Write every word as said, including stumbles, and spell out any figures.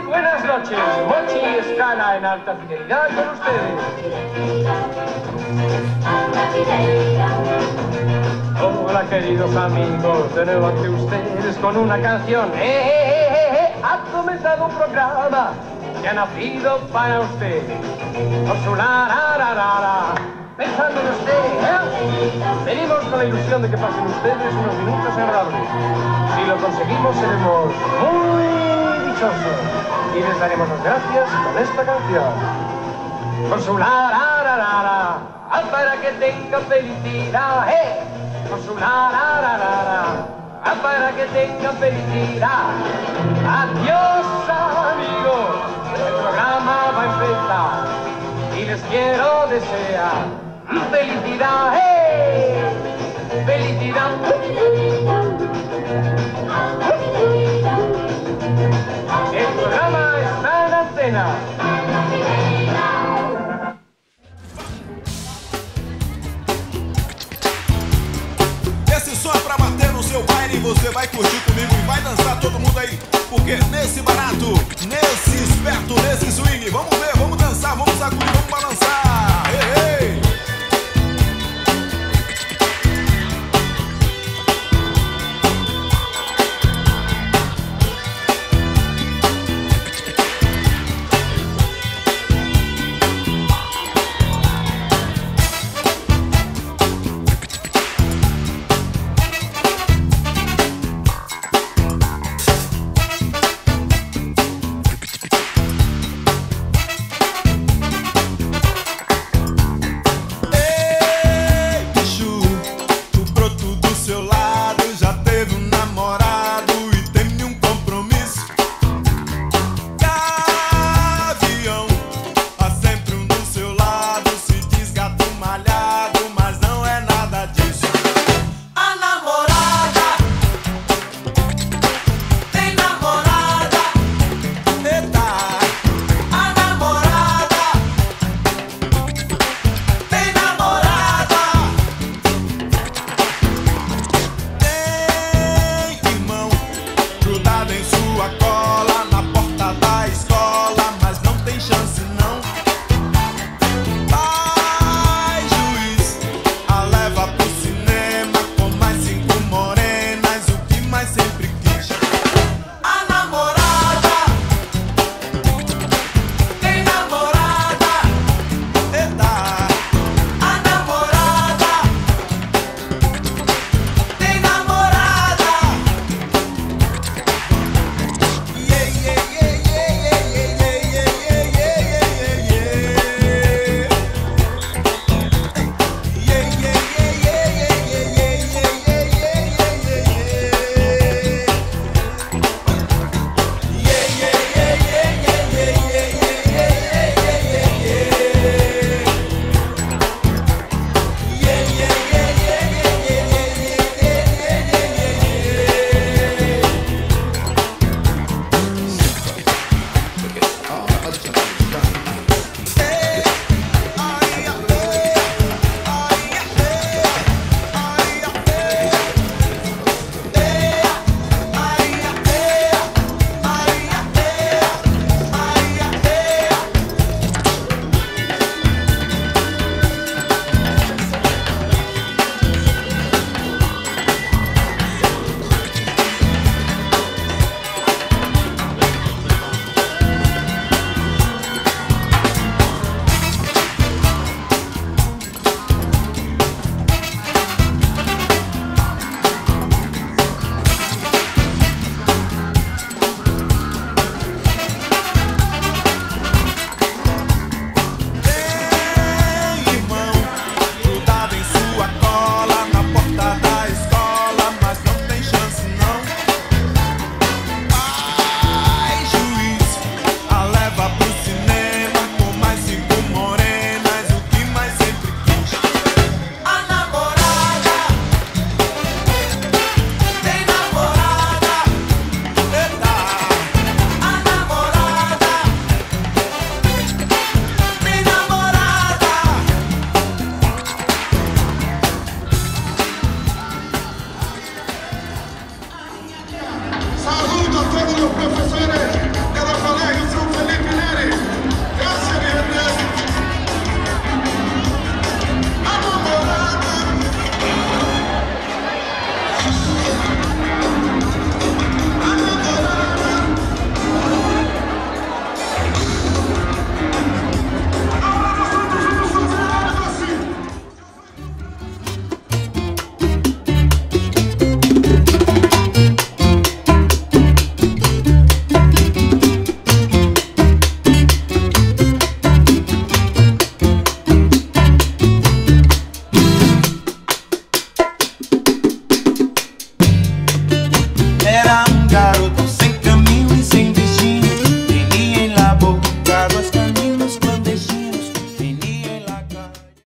Buenas noches, Mochi Escala en alta fidelidad con ustedes. Hola queridos amigos, de nuevo ante ustedes con una canción. ¡Eh, eh, eh, eh! Ha comenzado un programa que ha nacido para usted. Con su la, la, la, la, la. Pensando en usted, ¿eh? Venimos con la ilusión de que pasen ustedes unos minutos agradables. Si lo conseguimos, seremos muy dichosos. Y les daremos las gracias con esta canción. Con su la, la, la, la, la. Ah, para que tenga felicidad, ¿eh? Con su la, la, la, la, la. Ah, para que tenga felicidad. Adiós, amigos. El programa va a empezar. Y les quiero desear felicidad, ¡eh! Felicidad. El programa está en antena. Esse som é pra bater no seu baile e você vai curtir comigo e vai dançar todo mundo aí. Porque nesse barato, nesse esperto, nesse swing, vamos ver, vamos dançar, vamos sacudir, vamos balançar. Ei, ei.